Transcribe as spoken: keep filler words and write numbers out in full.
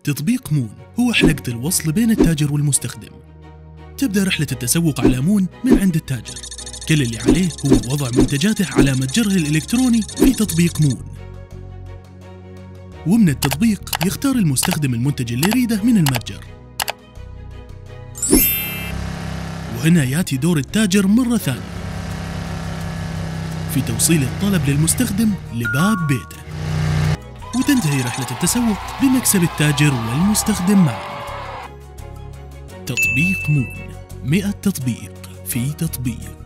تطبيق مون هو حلقة الوصل بين التاجر والمستخدم. تبدأ رحلة التسوق على مون من عند التاجر. كل اللي عليه هو وضع منتجاته على متجره الإلكتروني في تطبيق مون، ومن التطبيق يختار المستخدم المنتج اللي يريده من المتجر. وهنا ياتي دور التاجر مرة ثانية في توصيل الطلب للمستخدم لباب بيته، وتنتهي رحلة التسوق بمكسب التاجر والمستخدم معا. تطبيق مون، مئة تطبيق في تطبيق.